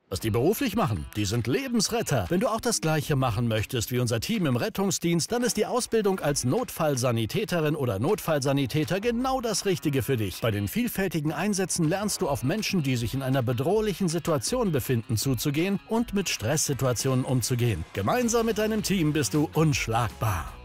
Was die beruflich machen, die sind Lebensretter. Wenn du auch das Gleiche machen möchtest wie unser Team im Rettungsdienst, dann ist die Ausbildung als Notfallsanitäterin oder Notfallsanitäter genau das Richtige für dich. Bei den vielfältigen Einsätzen lernst du auf Menschen, die sich in einer bedrohlichen Situation befinden, zuzugehen und mit Stresssituationen umzugehen. Gemeinsam mit deinem Team bist du unschlagbar.